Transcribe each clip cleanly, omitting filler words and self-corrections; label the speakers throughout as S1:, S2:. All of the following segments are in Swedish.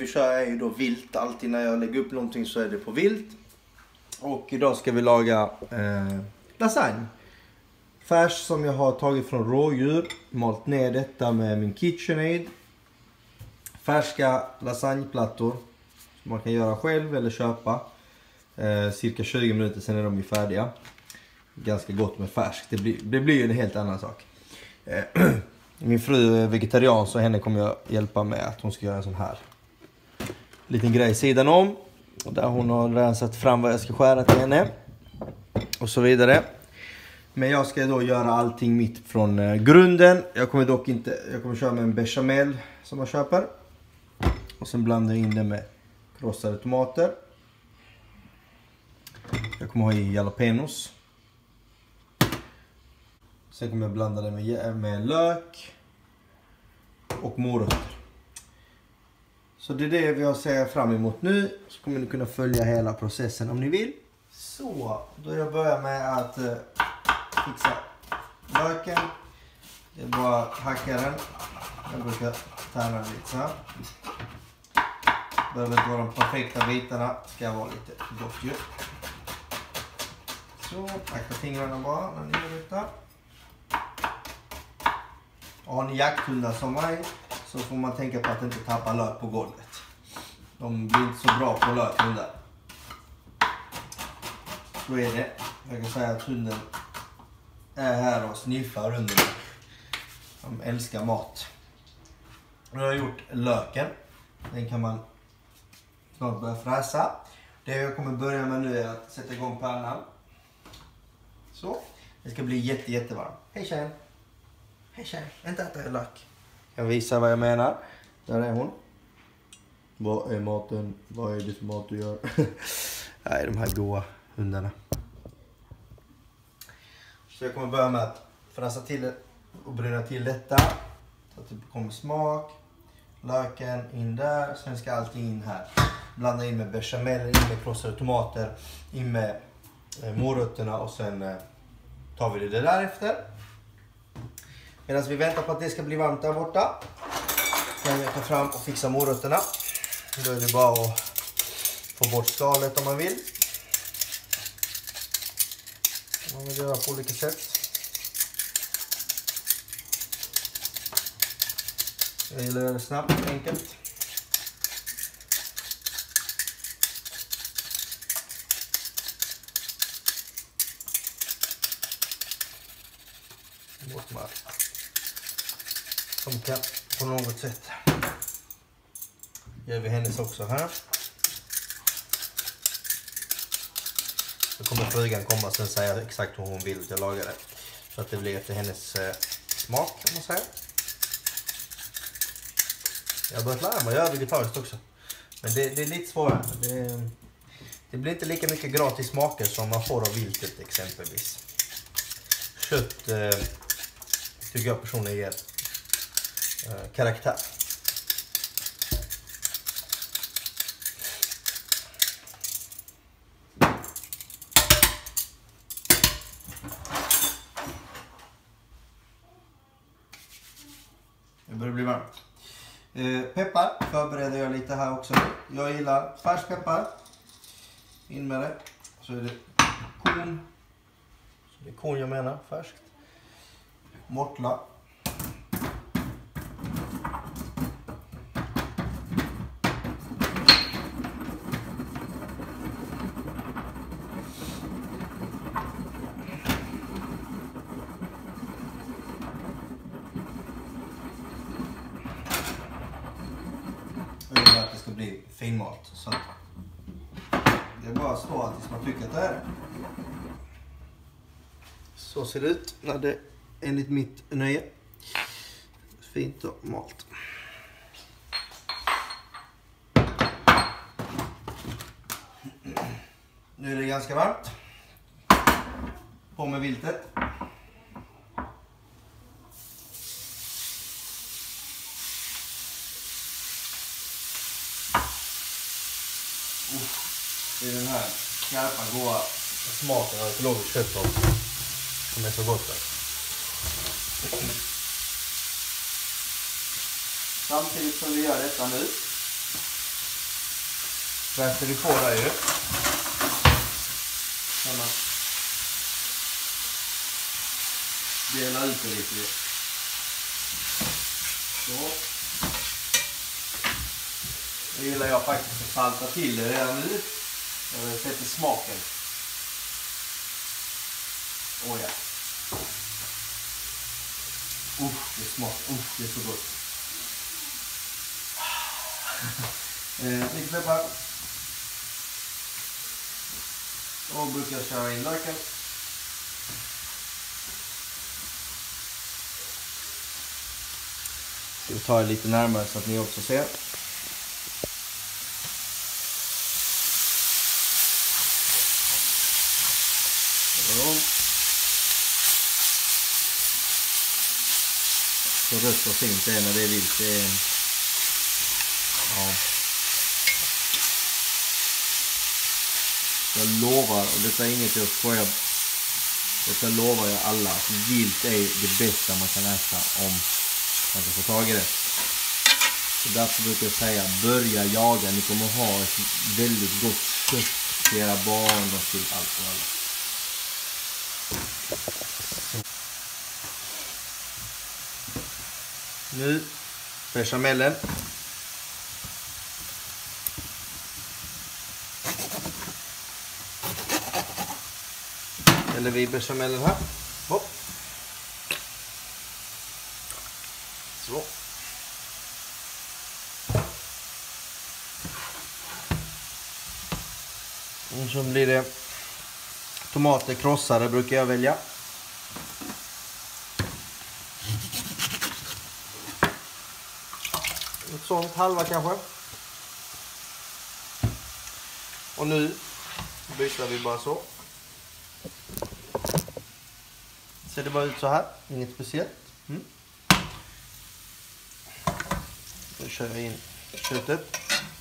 S1: vi kör är ju då vilt. Alltid när jag lägger upp någonting så är det på vilt. Och idag ska vi laga lasagne. Färs som jag har tagit från rådjur. Malt ner detta med min KitchenAid. Färska lasagneplattor som man kan göra själv eller köpa. Cirka 20 minuter sen är de ju färdiga. Ganska gott med färskt. Det blir ju en helt annan sak. Min fru är vegetarian så henne kommer jag hjälpa med att hon ska göra en sån här liten grej sidan om. Och där hon har redan satt fram vad jag ska skära till henne. Och så vidare. Men jag ska då göra allting mitt från grunden. Jag kommer köra med en bechamel som jag köper. Och sen blandar jag in det med krossade tomater. Jag kommer ha i jalapenos. Sen kommer jag blanda det med lök och morötter. Så det är det vi har sett fram emot nu. Så kommer ni kunna följa hela processen om ni vill. Så, då jag börjar med att fixa löken. Det är bara att hacka den. Jag brukar tärna lite så här. Behöver inte vara de perfekta bitarna. Ska vara lite gott ju. Så, hacka fingrarna bara när ni gör detta. Har ni jakthundar som mig så får man tänka på att inte tappa lök på golvet. De blir inte så bra på lökhundar. Så är det. Jag kan säga att hunden är här och sniffar under mig. De älskar mat. Nu har jag gjort löken. Den kan man snart börja fräsa. Det jag kommer börja med nu är att sätta igång pannan. Så. Det ska bli jättevarmt. Hej tjejen. Hej tjej, inte äta lök. Jag visar vad jag menar. Där är hon. Vad är maten? Vad är det för mat du gör? Nej, de här goa hundarna. Så jag kommer börja med att fräsa till det och bryna till detta. Så att det kommer smak. Löken in där. Sen ska allting in här. Blanda in med bechamel, in med krossade tomater, in med morötterna och sen tar vi det därefter. Medan vi väntar på att det ska bli varmt där borta kan jag ta fram och fixa morötterna. Då är det bara att få bort skalet om man vill. Man vill göra på olika sätt. Jag gillar det snabbt och enkelt. Bort mark. Som kan på något sätt. Gör vi hennes också här. Så kommer frugan komma och sen säga exakt hur hon vill att jag lagar det. Så att det blir efter hennes smak kan man säga. Jag har börjat lära mig att göra vegetariskt också. Men det är lite svårare. Det blir inte lika mycket gratis smaker som man får av viltet exempelvis. Kött tycker jag personligen ger karaktär. Det börjar bli varmt. Peppar förbereder jag lite här också. Jag gillar färskpeppar. In med det. Så är det korn. Så det är korn jag menar, färskt. Mortla. Jag vill att det ska bli finmalt. Så det är bara att stå tills man tycker att det är. Så ser det ut när det enligt mitt nöje. Fint och malt. Nu är det ganska varmt. På med viltet. Det är den här skarpa, goda smaken av ekologiskt kött som är så gott där. Samtidigt som vi gör detta nu Fräser vi på där ju. Kan man dela ut det lite. Så. Nu gillar jag faktiskt att salta till det redan nu. Jag sätter smaken. Åh ja. Det smakar. Det är så gott. Lite peppar. Och brukar jag köra in löken. Ska vi ta det lite närmare så att ni också ser. Så rött och fint det är när det är vilt. Det är... Ja. Jag lovar, och detta är inget jag skojar. Detta lovar jag alla. Att vilt är det bästa man kan äta om man kan få tag i det. Så därför brukar jag säga, börja jaga. Ni kommer ha ett väldigt gott kött till era barn och till allt och alla. Nu bechamelen. Eller vi bechamelen här. Hopp. Så. Och så blir det tomater krossade brukar jag välja. Ett sånt halva kanske. Och nu byter vi bara så. Ser det bara ut så här. Inget speciellt. Nu kör jag in köttet.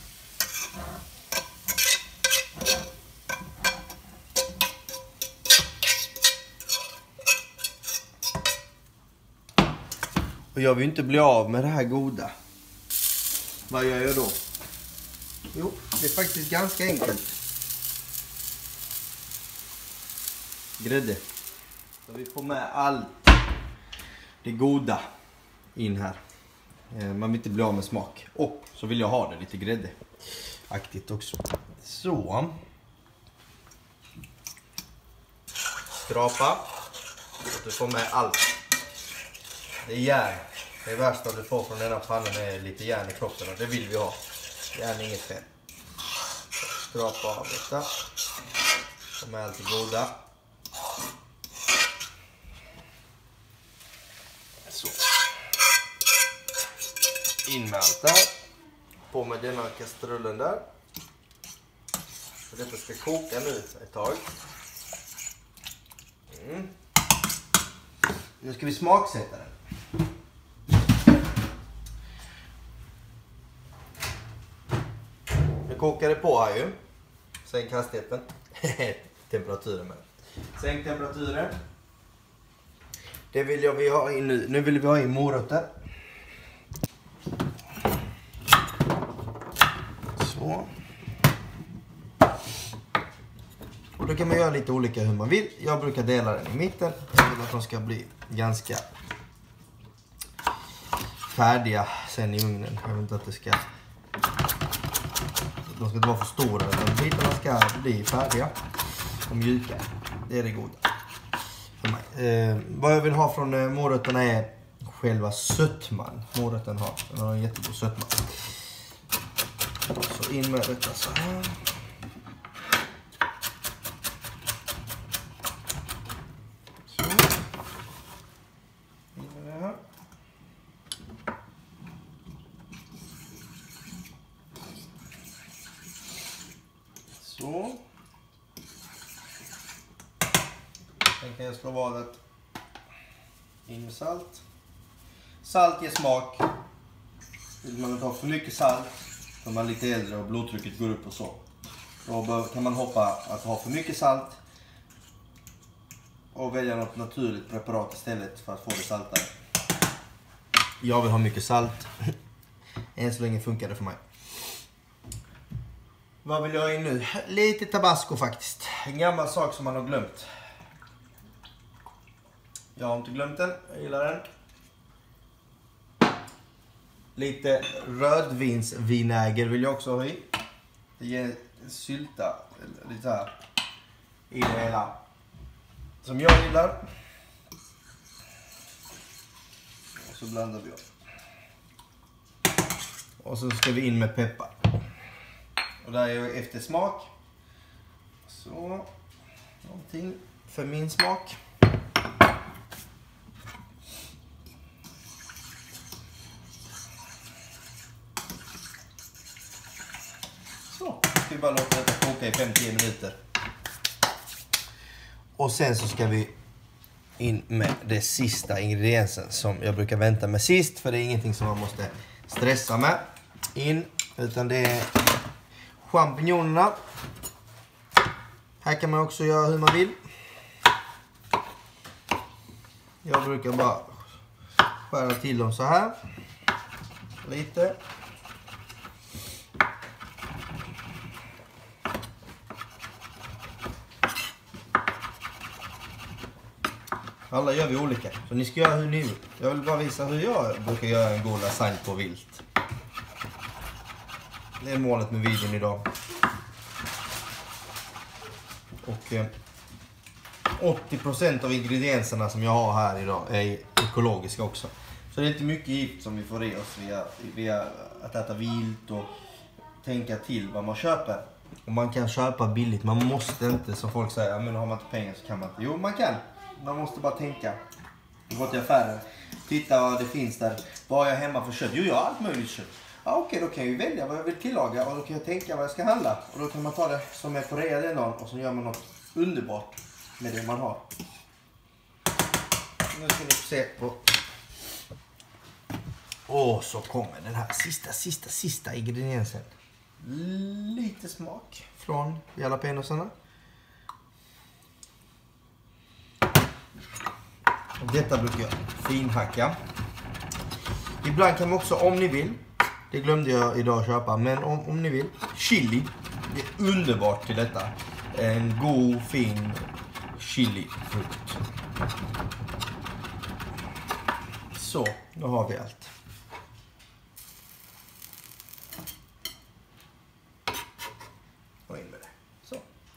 S1: Och jag vill inte bli av med det här goda. Vad gör jag då? Jo, det är faktiskt ganska enkelt. Grädde. Så vi får med allt det goda in här. Man vill inte bli av med smak. Och så vill jag ha det lite gräddeaktigt också. Så. Skrapa. Så att du får med allt. Det är järn. Det värsta du får från denna pannan är lite järn i kroppen. Och det vill vi ha. Järn är inget fel. Skrapa av detta. Få med allt det goda. Så. In med allt där. På med denna kastrullen där. Så detta ska koka nu ett tag. Nu ska vi smaksätta den. Nu kokar det på här ju. Sänk hastigheten. Temperaturen med. Sänk temperaturen. Det vill vi ha in nu. Nu vill vi ha in morötter. Så. Och då kan man göra lite olika hur man vill. Jag brukar dela den i mitten. Jag vill att de ska bli ganska färdiga sen i ugnen. Jag vill inte att det ska... De ska inte vara för stora. Utan bitarna ska bli färdiga och mjuka. Det är det goda. Vad jag vill ha från morötterna är själva sötman. Morötten har en jättegod sötman. Så in med detta så här. Så. In med det här. Så. Sen kan jag slå valet in med salt. Salt ger smak. Vill man inte ha för mycket salt, så är man lite äldre och blodtrycket går upp och så. Då kan man hoppa att ha för mycket salt och välja något naturligt preparat istället för att få det saltare. Jag vill ha mycket salt. Än så länge funkar det för mig. Vad vill jag ha in nu? Lite tabasco faktiskt. En gammal sak som man har glömt. Jag har inte glömt den. Jag gillar den. Lite rödvinsvinäger vill jag också ha i. Det ger sylta lite här i det hela. Som jag gillar. Och så blandar vi upp. Och så ska vi in med peppar. Och där är efter smak. Så. Någonting för min smak. Så. Ska vi bara låta detta koka i 5-10 minuter. Och sen så ska vi in med det sista ingrediensen som jag brukar vänta med sist. För det är ingenting som man måste stressa med. Utan det är champinjonerna. Här kan man också göra hur man vill. Jag brukar bara skära till dem så här. Lite. Alla gör vi olika. Så ni ska göra hur ni vill. Jag vill bara visa hur jag brukar göra en god lasagne på vilt. Det är målet med videon idag. Och 80% av ingredienserna som jag har här idag är ekologiska också. Så det är inte mycket gift som vi får i oss via att äta vilt och tänka till vad man köper. Och man kan köpa billigt. Man måste inte, som folk säger, men har man inte pengar så kan man inte. Jo, man kan. Man måste bara tänka. Gå till affären. Titta vad det finns där. Vad har jag hemma för kött? Jo, jag har allt möjligt kött. Ja, okej, då kan jag ju välja vad jag vill tillaga. Och då kan jag tänka vad jag ska handla. Och då kan man ta det som är på rea den dagen. Och så gör man något underbart med det man har. Nu ska ni se på. Och så kommer den här sista ingrediensen. Lite smak från jalapenosarna. Detta brukar jag finhacka. Ibland kan man också, om ni vill, det glömde jag idag köpa, men om ni vill, chili. Det är underbart till detta. En god, fin chilifrukt. Så, då har vi allt. Och in med det. Så.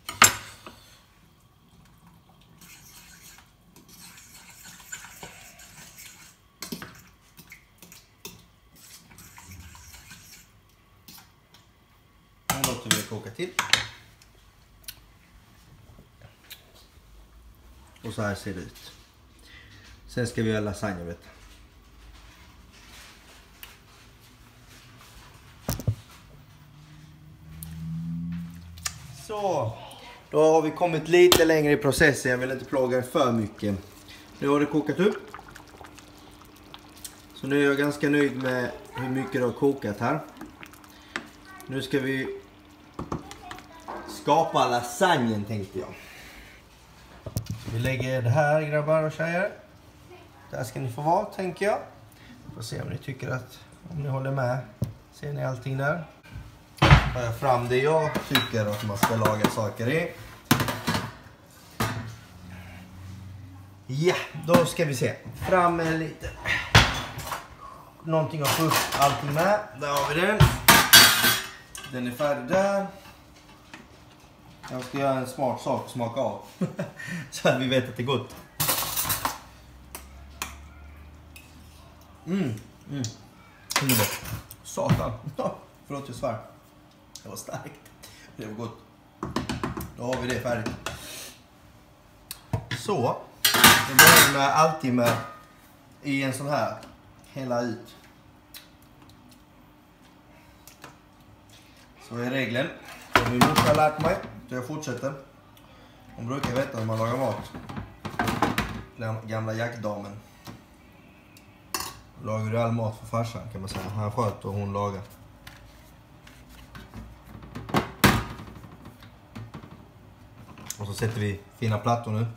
S1: Nu låter vi det koka till. Och så här ser det ut. Sen ska vi göra lasagne, vet du. Så, då har vi kommit lite längre i processen. Jag vill inte plåga er för mycket. Nu har det kokat upp. Så nu är jag ganska nöjd med hur mycket det har kokat här. Nu ska vi skapa lasagnen, tänkte jag. Vi lägger det här, grabbar och tjejer. Där ska ni få vara, tänker jag. Får se om ni tycker att, om ni håller med. Ser ni allting där? Tar jag fram det jag tycker att man ska laga saker i. Ja, då ska vi se. Fram med lite. Någonting att få upp allting med. Där har vi den. Den är färdig där. Jag ska göra en smart sak och smaka av. Så att vi vet att det är gott. Underbart. Satan. Förlåt, jag svär. Det var starkt. Det var gott. Då har vi det färdigt. Så. Då börjar man alltid med i en sån här. Hela ut. Så är regeln. Som min morsa har lärt mig. Så jag fortsätter. Hon brukar veta hur man lagar mat. Gamla jaktdamen. Lagar du all mat för farsan, kan man säga. Han sköter och hon lagar. Och så sätter vi fina plattor nu.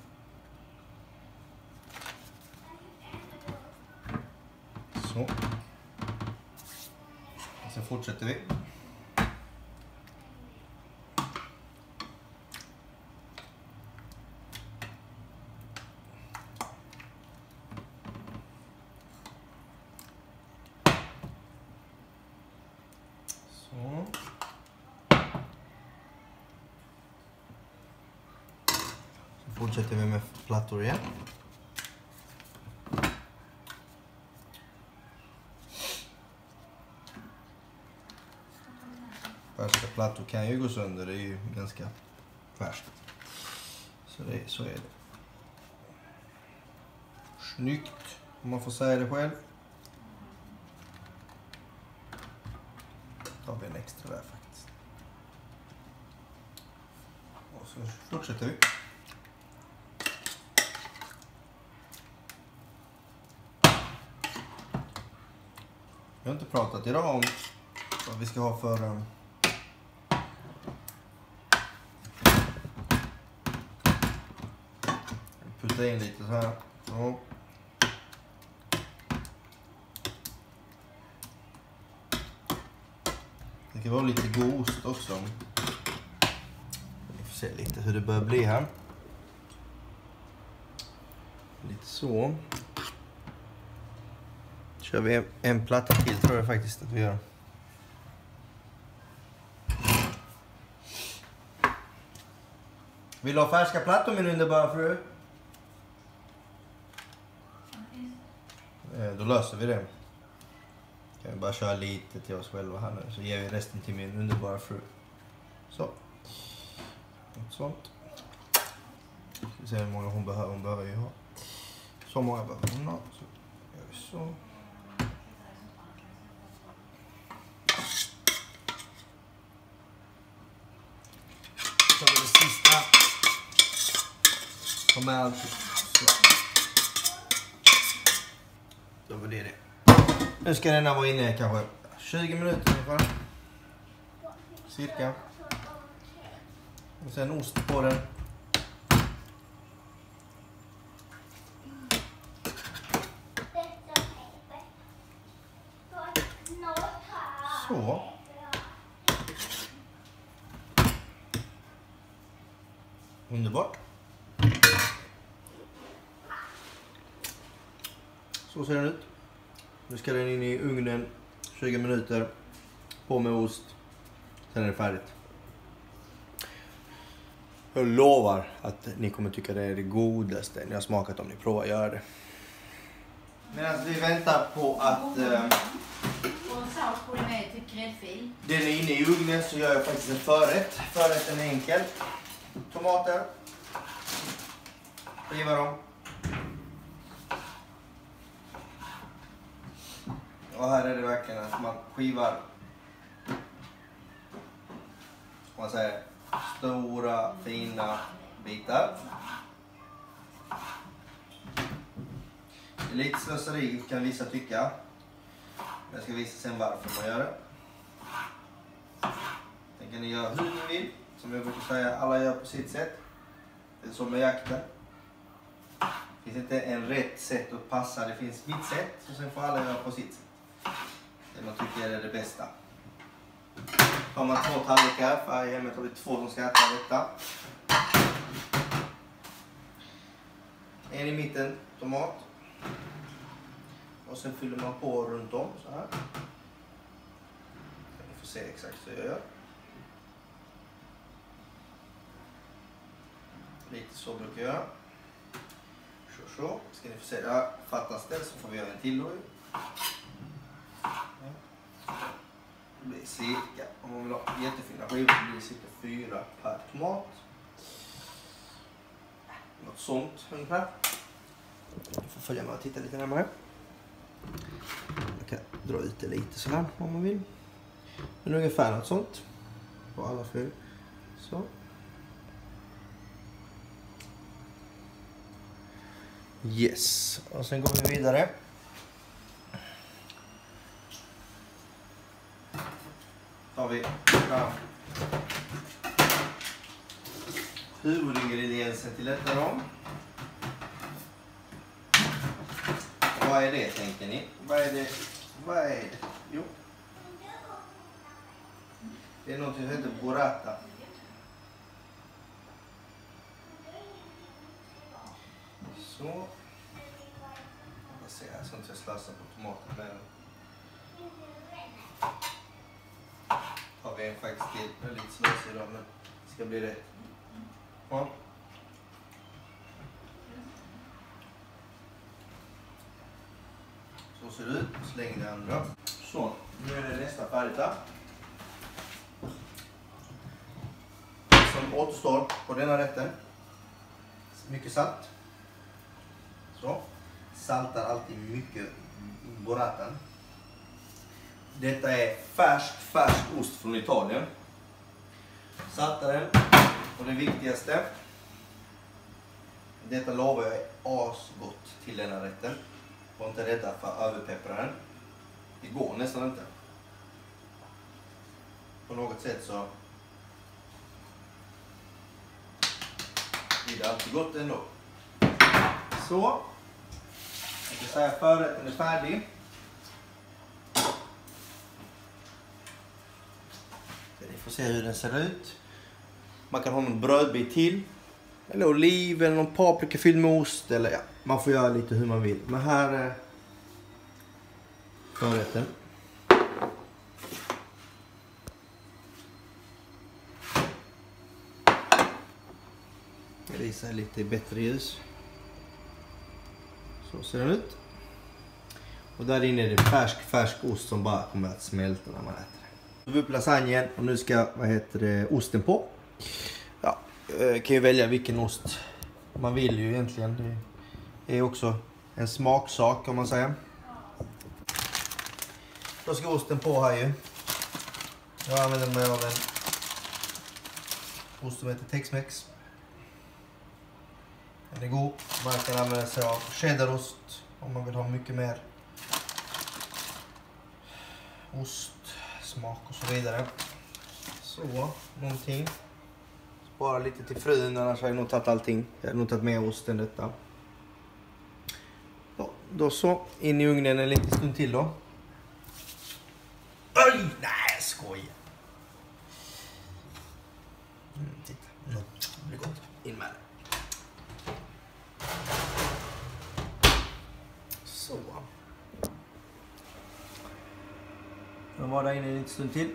S1: Så. Och sen fortsätter vi. Fortsätter vi med plattor igen. Färska plattor kan ju gå sönder, det är ju ganska färskt. Så är det. Snyggt, om man får säga det själv. Tar vi en extra där faktiskt. Och så fortsätter vi. Jag har inte pratat idag om vad vi ska ha för putta in lite så här. Så. Det kan vara lite god ost också. Vi får se lite hur det börjar bli här. Lite så. Kör vi en platta till tror jag faktiskt att vi gör. Vill du ha färska plattor min underbara fru? Då löser vi det. Kan vi bara köra lite till oss själva här nu. Så ger vi resten till min underbara fru. Så. Något sånt. Ska vi se hur många hon behöver. Hon behöver ju ha. Så många behöver hon ha. Så gör vi så. Så det sista. Kom med allt. Så. Då var det. Nu ska denna vara inne kanske 20 minuter ungefär. Cirka. Och sen ost på den. Så. Underbart. Så ser den ut. Nu ska den in i ugnen 20 minuter. På med ost. Sen är det färdigt. Jag lovar att ni kommer tycka det är det godaste ni har smakat om ni provar att göra det. Medan vi väntar på att den är inne i ugnen så gör jag faktiskt en förrätt. Förrätten är enkel. Tomater. Skiva dem. Och här är det verkligen att man skivar, man säger, stora fina bitar. Det är lite slöseri kan vissa tycka. Jag ska visa sen varför man gör det. Sen kan ni göra hur ni vill. Som jag brukar säga, alla gör på sitt sätt. Det är som med jakten. Det finns inte en rätt sätt att passa, det finns mitt sätt. Och sen får alla göra på sitt sätt. Det man tycker är det bästa. Har man 2 tallrikar, för i hemmet har vi 2 som ska äta detta. En i mitten, tomat. Och sen fyller man på runt om så här. Ni får se exakt hur jag gör. Lite så brukar jag göra. Så. Ska ni få se, där fattas det så får vi göra en till då. Det blir cirka, om man vill ha jättefina skivor så blir det cirka 4 per tomat. Något sånt ungefär. Jag får följa med och titta lite närmare. Jag kan dra ut det lite så här om man vill. Men ungefär något sånt. På alla 4. Så. Yes. Och sen går vi vidare. Tar vi fram huvudingrediensen till detta då. Vad är det tänker ni? Vad är det? Jo. Det är något som heter burrata. Så. Jag ser här så att jag slösar på tomaten med den. Har vi en faktiskt till. Jag är lite slösig idag men det ska bli rätt. Ja. Så ser det ut. Släng det andra. Så, nu är det nästa färdigt här. Som återstår på denna rätten. Mycket salt. Så. Saltar alltid mycket burratan. Detta är färsk ost från Italien. Saltar den. Och det viktigaste. Detta lovar jag är asgott till denna rätten. Var inte rädda för överpeppra den. Det går nästan inte. På något sätt så blir det alltid gott ändå. Så. Jag ska säga förrätten är färdig. Ni får se hur den ser ut. Man kan ha någon brödbit till. Eller oliv eller någon paprika fylld med ost. Eller ja, man får göra lite hur man vill. Men här är förrätten. Jag visar lite bättre ljus. Så ser den ut. Och där inne är det färsk ost som bara kommer att smälta när man äter det. Nu upp lasagnen och nu ska osten på. Ja, kan ju välja vilken ost man vill ju egentligen. Det är också en smaksak kan man säga. Då ska osten på här ju. Jag använder mig av en ost som heter Tex-Mex. Den är god. Man kan använda sig av cheddarost om man vill ha mycket mer ostsmak och så vidare. Så, någonting. Spara lite till frun, annars har jag nog tagit allting. Jag har nog tagit med osten detta. Ja, då så, in i ugnen en liten stund till då. Oj, nej jag skojar. Titta, det blir gott. In med det. Så. Jag var där inne en liten stund till.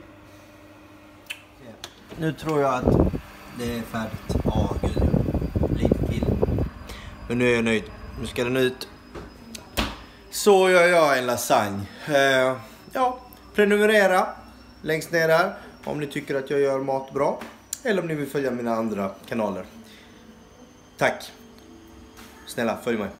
S1: Nu tror jag att det är färdigt. Ja, gud. Lite till. Men nu är jag nöjd. Nu ska den ut. Så gör jag en lasagne. Ja, prenumerera längst ner där. Om ni tycker att jag gör mat bra. Eller om ni vill följa mina andra kanaler. Tack. Snälla, följ mig.